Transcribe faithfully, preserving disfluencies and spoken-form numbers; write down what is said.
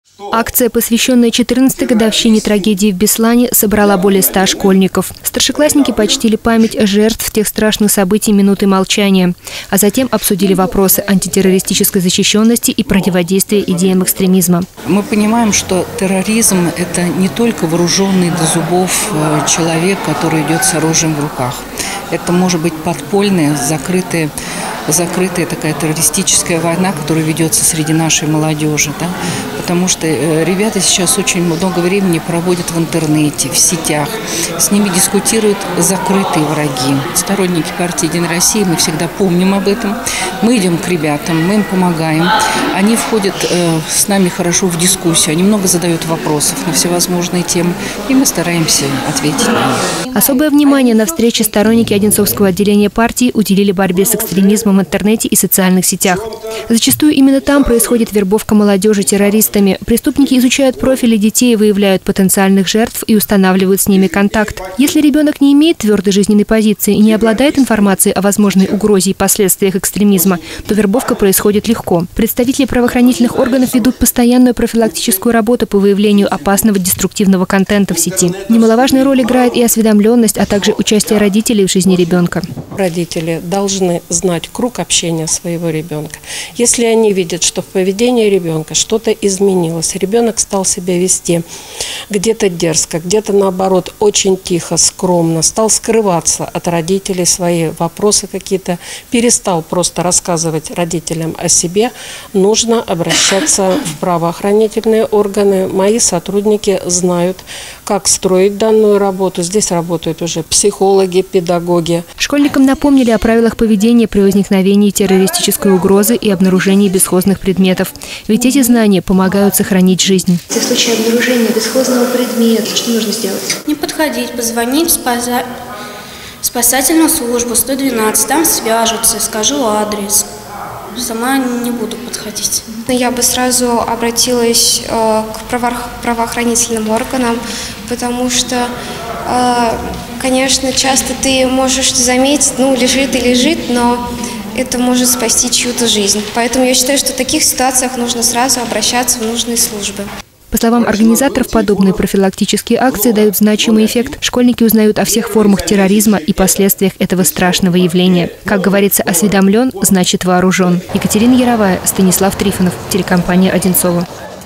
Акция, посвященная четырнадцатой годовщине трагедии в Беслане, собрала более ста школьников. Старшеклассники почтили память жертв тех страшных событий минуты молчания, а затем обсудили вопросы антитеррористической защищенности и противодействия идеям экстремизма. Мы понимаем, что терроризм – это не только вооруженный до зубов человек, который идет с оружием в руках. Это может быть подпольная, закрытая, закрытая такая террористическая война, которая ведется среди нашей молодежи. Да? Потому что ребята сейчас очень много времени проводят в интернете, в сетях. С ними дискутируют закрытые враги. Сторонники партии «Единая Россия», мы всегда помним об этом. Мы идем к ребятам, мы им помогаем. Они входят э, с нами хорошо в дискуссию. Они много задают вопросов на всевозможные темы. И мы стараемся ответить на них. Особое внимание на встрече сторонники Одинцовского отделения партии уделили борьбе с экстремизмом в интернете и социальных сетях. Зачастую именно там происходит вербовка молодежи террористами. Преступники изучают профили детей, выявляют потенциальных жертв и устанавливают с ними контакт. Если ребенок не имеет твердой жизненной позиции и не обладает информацией о возможной угрозе и последствиях экстремизма, то вербовка происходит легко. Представители правоохранительных органов ведут постоянную профилактическую работу по выявлению опасного деструктивного контента в сети. Немаловажную роль играет и осведомленность, а также участие родителей в жизни ребенка. Родители должны знать круг общения своего ребенка. Если они видят, что в поведении ребенка что-то изменилось, ребенок стал себя вести где-то дерзко, где-то наоборот очень тихо, скромно, стал скрываться от родителей свои вопросы какие-то, перестал просто рассказывать родителям о себе, нужно обращаться в правоохранительные органы. Мои сотрудники знают, как строить данную работу. Здесь работают уже психологи, педагоги. Школьникам напомнили о правилах поведения при возникновении террористической угрозы и обнаружении бесхозных предметов. Ведь эти знания помогают сохранить жизнь. В случае обнаружения бесхозного предмета, что нужно сделать? Не подходить, позвонить в спаса... спасательную службу сто двенадцать, там свяжутся, скажу адрес. Сама не буду подходить. Я бы сразу обратилась э, к правоохранительным органам, потому что, э, конечно, часто ты можешь заметить, ну, лежит и лежит, но это может спасти чью-то жизнь. Поэтому я считаю, что в таких ситуациях нужно сразу обращаться в нужные службы. По словам организаторов, подобные профилактические акции дают значимый эффект. Школьники узнают о всех формах терроризма и последствиях этого страшного явления. Как говорится, осведомлен, значит вооружен. Екатерина Яровая, Станислав Трифонов, телекомпания «Одинцово».